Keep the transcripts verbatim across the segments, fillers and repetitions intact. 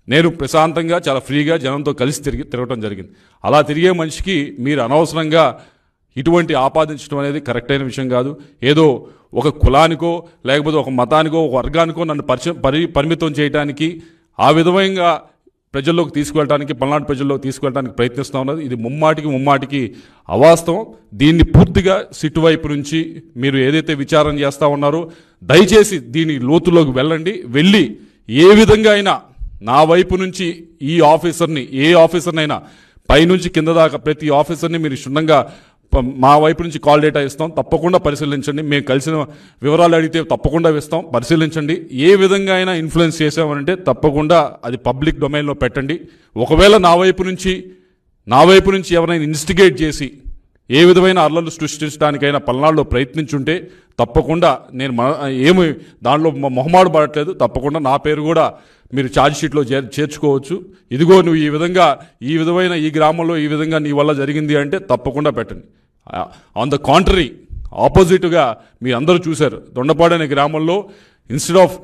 నేను ప్రశాంతంగా చాలా ఫ్రీగా జనంతో కలిసి తిరిగి తిరగటం జరిగింది. అలా తిరిగే మనిషికి మీరు అనవసరంగా ఇటువంటి ఆపాదించడం అనేది కరెక్ట్ అయిన విషయం కాదు. ఏదో ఒక కులానికో లేకపోతే ఒక మతానికో ఒక వర్గానికో నన్ను పరిచయం పరి పరిమితం చేయడానికి ఆ విధంగా ప్రజల్లోకి తీసుకువెళ్ళడానికి పల్నాడు ప్రజల్లోకి తీసుకువెళ్ళడానికి ప్రయత్నిస్తూ ఉన్నది. ఇది ముమ్మాటికి ముమ్మాటికి అవాస్తవం. దీన్ని పూర్తిగా సిట్టు వైపు నుంచి మీరు ఏదైతే విచారణ చేస్తూ ఉన్నారో దయచేసి దీని లోతులోకి వెళ్ళండి. వెళ్ళి ఏ విధంగా అయినా నా వైపు నుంచి ఈ ఆఫీసర్ని ఏ ఆఫీసర్నైనా పైనుంచి కింద దాకా ప్రతి ఆఫీసర్ని మీరు క్షుణ్ణంగా మా వైపు నుంచి కాల్ డేటా ఇస్తాం, తప్పకుండా పరిశీలించండి. మేము కలిసిన వివరాలు అడిగితే తప్పకుండా ఇస్తాం, పరిశీలించండి. ఏ విధంగా అయినా ఇన్ఫ్లుయెన్స్ చేసామనంటే తప్పకుండా అది పబ్లిక్ డొమైన్లో పెట్టండి. ఒకవేళ నా వైపు నుంచి నా వైపు నుంచి ఎవరైనా ఇన్వెస్టిగేట్ చేసి ఏ విధమైన అల్లర్లు సృష్టించడానికైనా పల్నాడులో ప్రయత్నించుంటే తప్పకుండా నేను ఏమి దానిలో మొహమాడు పడట్లేదు, తప్పకుండా నా పేరు కూడా మీరు ఛార్జ్ షీట్లో చేర్చుకోవచ్చు. ఇదిగో నువ్వు ఈ విధంగా ఈ విధమైన ఈ గ్రామంలో ఈ విధంగా నీ వల్ల జరిగింది అంటే తప్పకుండా పెట్టండి. ఆన్ ద కాంట్రరీ ఆపోజిట్గా మీ అందరూ చూశారు, దొండపాడు అనే గ్రామంలో ఇన్స్టెడ్ ఆఫ్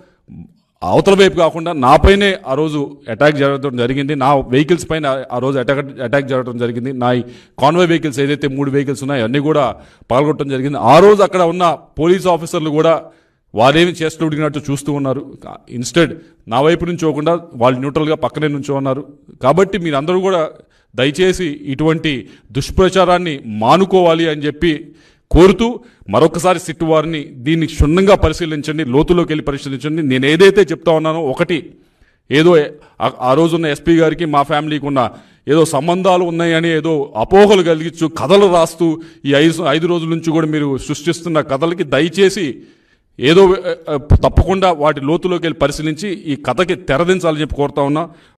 అవతల వైపు కాకుండా నాపైనే ఆ రోజు అటాక్ జరగడం జరిగింది. నా వెహికల్స్ పైన ఆ రోజు అటాక్ అటాక్ జరగడం జరిగింది. నా కాన్వాయ్ వెహికల్స్ ఏదైతే మూడు వెహికల్స్ ఉన్నాయో అన్నీ కూడా పాల్గొనడం జరిగింది. ఆ రోజు అక్కడ ఉన్న పోలీస్ ఆఫీసర్లు కూడా వారేమి చేస్తూ ఉడిగినట్టు చూస్తూ ఉన్నారు. ఇన్స్టెడ్ నా వైపు నుంచి పోకుండా వాళ్ళు న్యూట్రల్గా పక్కనే నుంచో ఉన్నారు. కాబట్టి మీరందరూ కూడా దయచేసి ఇటువంటి దుష్ప్రచారాన్ని మానుకోవాలి అని చెప్పి కోరుతూ మరొకసారి సిట్టు వారిని దీన్ని క్షుణ్ణంగా పరిశీలించండి, లోతులోకి వెళ్ళి పరిశీలించండి. నేను ఏదైతే చెప్తా ఉన్నానో ఒకటి ఏదో ఆ రోజున్న ఎస్పీ గారికి మా ఫ్యామిలీకి ఉన్న ఏదో సంబంధాలు ఉన్నాయని ఏదో అపోహలు కలిగించు కథలు రాస్తూ ఈ ఐదు ఐదు రోజుల నుంచి కూడా మీరు సృష్టిస్తున్న కథలకి దయచేసి ఏదో తప్పకుండా వాటి లోతులోకి వెళ్ళి పరిశీలించి ఈ కథకి తెరదించాలని చెప్పి కోరుతా ఉన్నా.